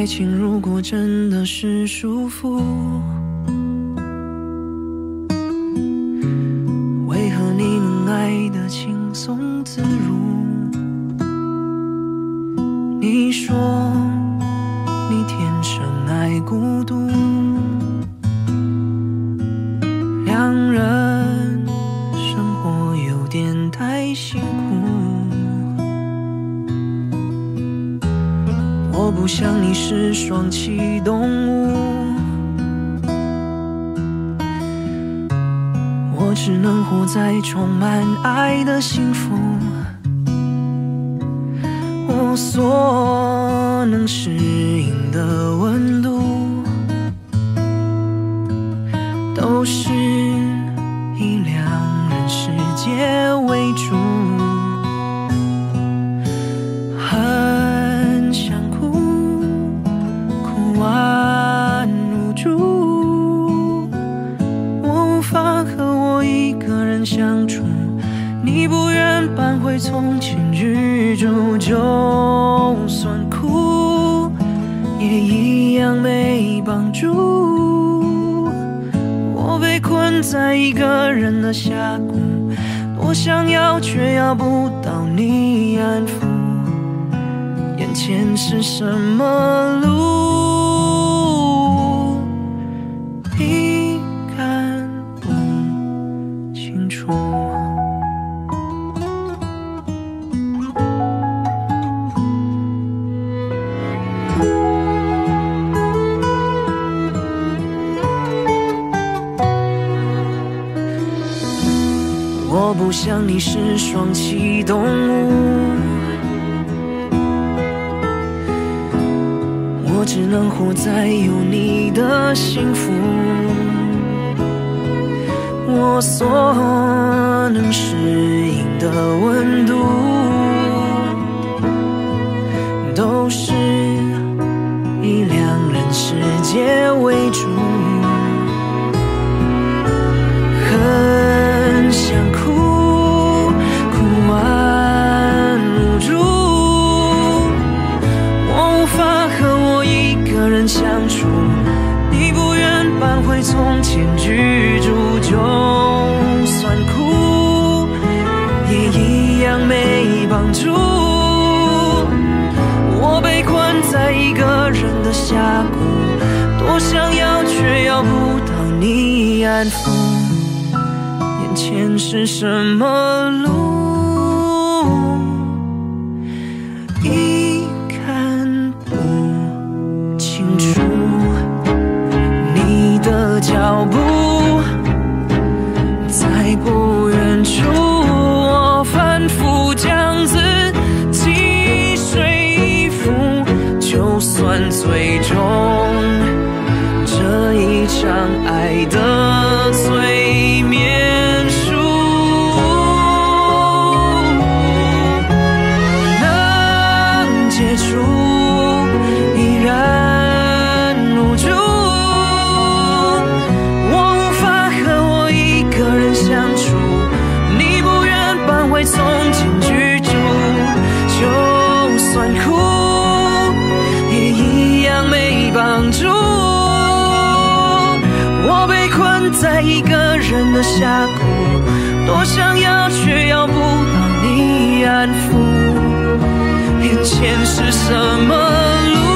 爱情如果真的是束缚，为何你能爱得轻松自如？你说你天生爱孤独，两人生活有点太辛苦。我不像你是双栖动物，我只能活在充满爱的幸福。我所能适应的温度，都是以两人世界为主。很想哭，哭完无助，我无法和我一个人相处。你不愿搬回从前居住，就算哭也一样没帮助。我被困在一个人的峡谷，多想要却要不到你安抚。眼前是什么路，已看不清楚。我不像你是双栖动物，我只能活在有你的幸福。我所能适应的温度，都是以两人世界为主。很想哭，哭完无助，我无法和我一个人相处。你不愿搬回从前居住，就算哭也一样没帮助。我被困在一个人的峡谷，多想要却要不到你安抚。眼前是什么路，已看不清楚。你的脚步在不远处，我反复将自己说服。就算最终这一场爱的催眠术能解除，依然无助。我无法和我一个人相处，你不愿搬回从前居住，就算哭也一样没帮助。我被困在一个人的峡谷，多想要却要不到你安抚。眼前是什么路？